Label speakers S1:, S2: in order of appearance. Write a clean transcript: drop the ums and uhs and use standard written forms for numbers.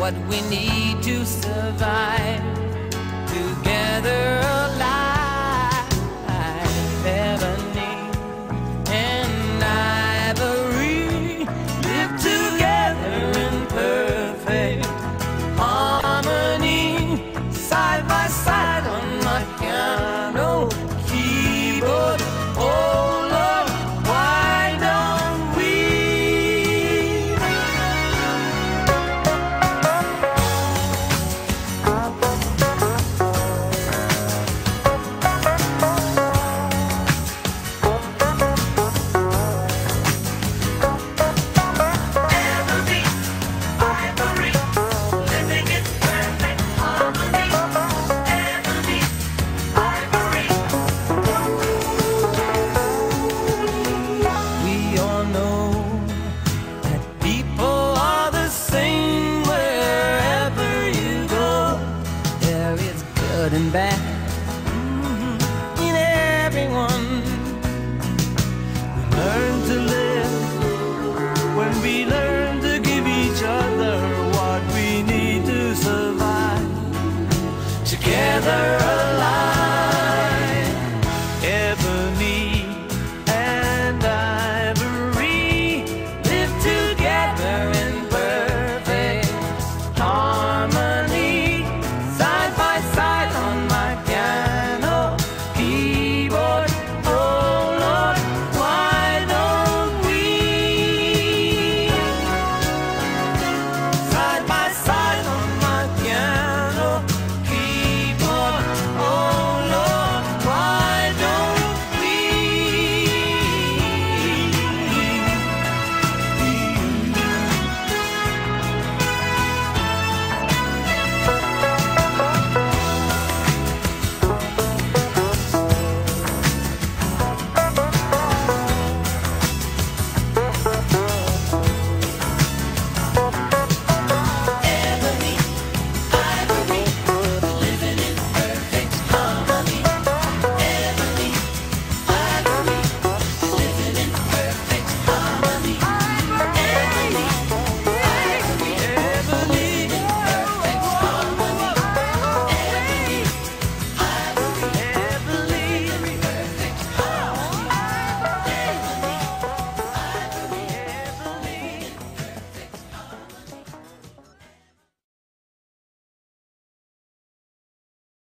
S1: what we need to survive. Together alive, ebony and ivory live together in perfect harmony, side by side on my piano keyboard. Oh Lord, why don't we? And bad in everyone. We learn to live when we learn to give each other what we need to survive. Together